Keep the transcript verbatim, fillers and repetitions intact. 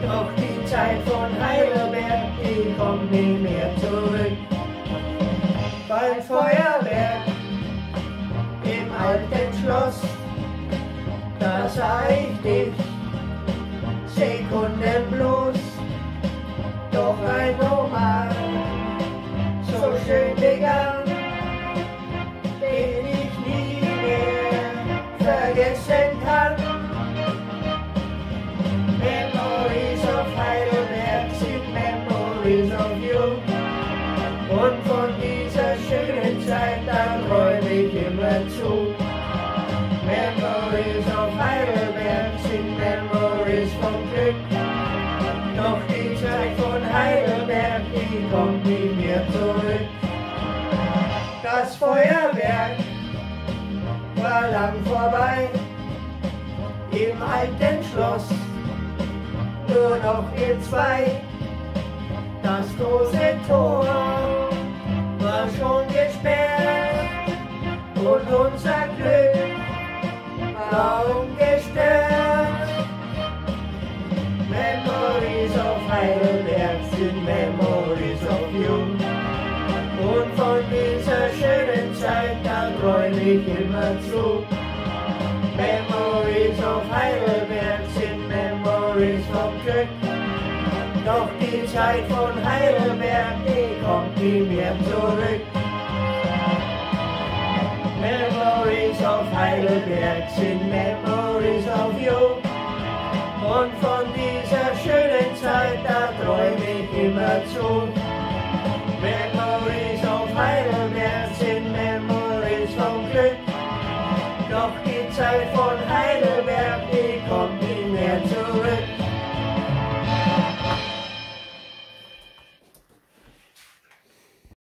Doch die Zeit von Heidelberg, die kommt nie mehr zurück. Beim Feuerwerk im alten Schloss, da sah ich dich Sekunden bloß. Doch ein Roman, so schön begann, den ich nie mehr vergessen kann. Memories of Heidelberg sind Memories of you. Und von dieser schönen Zeit, da träum ich immer zu. Memories of Heidelberg sind Memories vom Glück. Doch die Zeit von Heidelberg, die kommt nie mehr zurück. Das Feuerwerk war lang vorbei im alten Schloss, nur noch ihr zwei. Das große Tor war schon gesperrt und unser Glück war ungestört. Memories of Heidelberg sind Memories of you. Und von dieser schönen Zeit, da träum ich immer zu. Memories of Heidelberg sind Memories vom Glück. Doch die Zeit von Heidelberg, die kommt nie mehr zurück. Memories of Heidelberg sind Memories of you. Und von dieser schönen Zeit, da träum ich immer zu. Memories of Heidelberg sind Memories vom Glück. Doch die Zeit von Heidelberg, die kommt